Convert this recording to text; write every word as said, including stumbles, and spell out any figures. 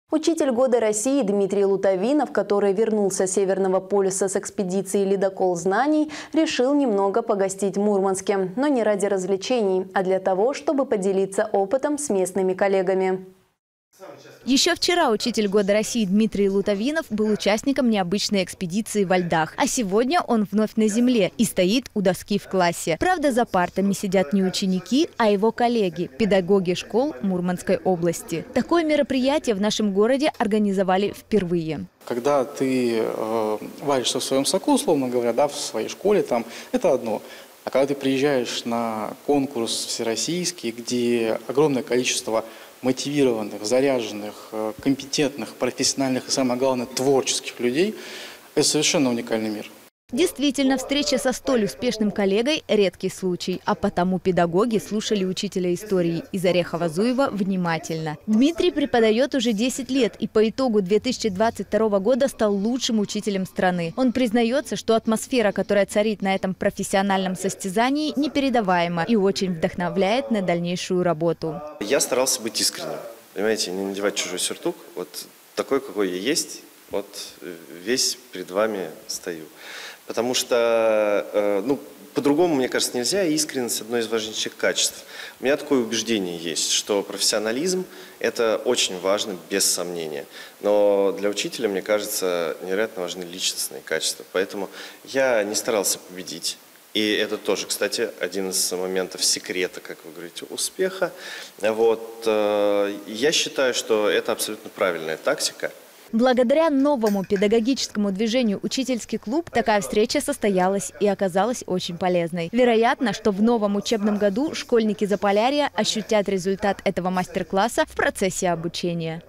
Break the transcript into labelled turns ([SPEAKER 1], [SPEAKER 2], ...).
[SPEAKER 1] Учитель года России Дмитрий Лутовинов, который вернулся с Северного полюса с экспедиции «Ледокол знаний», решил немного погостить в Мурманске. Но не ради развлечений, а для того, чтобы поделиться опытом с местными коллегами.
[SPEAKER 2] Еще вчера учитель года России Дмитрий Лутовинов был участником необычной экспедиции во льдах. А сегодня он вновь на земле и стоит у доски в классе. Правда, за партами сидят не ученики, а его коллеги – педагоги школ Мурманской области. Такое мероприятие в нашем городе организовали впервые.
[SPEAKER 3] Когда ты э, варишься в своем соку, условно говоря, да, в своей школе, там, это одно. А когда ты приезжаешь на конкурс всероссийский, где огромное количество мотивированных, заряженных, компетентных, профессиональных и, самое главное, творческих людей, это совершенно уникальный мир.
[SPEAKER 2] Действительно, встреча со столь успешным коллегой – редкий случай, а потому педагоги слушали учителя истории из Орехово-Зуева внимательно. Дмитрий преподает уже десять лет и по итогу две тысячи двадцать второго года стал лучшим учителем страны. Он признается, что атмосфера, которая царит на этом профессиональном состязании, непередаваема и очень вдохновляет на дальнейшую работу.
[SPEAKER 4] Я старался быть искренним, понимаете, не надевать чужой сюртук, вот такой, какой я есть, вот весь перед вами стою. Потому что, ну, по-другому, мне кажется, нельзя. Искренность – одно из важнейших качеств. У меня такое убеждение есть, что профессионализм – это очень важно, без сомнения. Но для учителя, мне кажется, невероятно важны личностные качества. Поэтому я не старался победить. И это тоже, кстати, один из моментов секрета, как вы говорите, успеха. Вот. Я считаю, что это абсолютно правильная тактика.
[SPEAKER 2] Благодаря новому педагогическому движению «Учительский клуб» такая встреча состоялась и оказалась очень полезной. Вероятно, что в новом учебном году школьники Заполярья ощутят результат этого мастер-класса в процессе обучения.